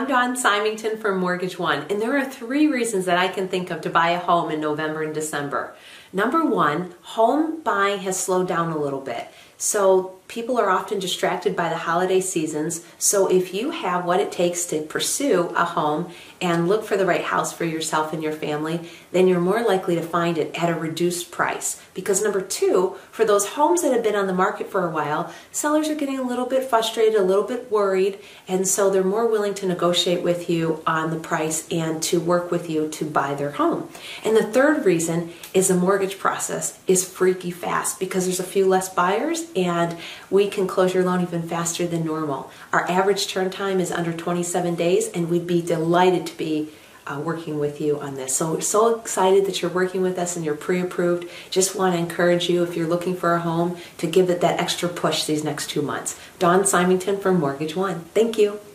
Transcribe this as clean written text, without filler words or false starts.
I'm Dawn Symington from Mortgage One, and there are 3 reasons that I can think of to buy a home in November and December. Number 1, home buying has slowed down a little bit. So people are often distracted by the holiday seasons. So if you have what it takes to pursue a home and look for the right house for yourself and your family, then you're more likely to find it at a reduced price. Because number 2, for those homes that have been on the market for a while, sellers are getting a little bit frustrated, a little bit worried, and so they're more willing to negotiate with you on the price and to work with you to buy their home. And the 3rd reason is the mortgage process is freaky fast because there's a few less buyers and we can close your loan even faster than normal. Our average turn time is under 27 days, and we'd be delighted to be working with you on this. So excited that you're working with us and you're pre-approved. Just want to encourage you, if you're looking for a home, to give it that extra push these next 2 months. Dawn Symington from Mortgage One. Thank you.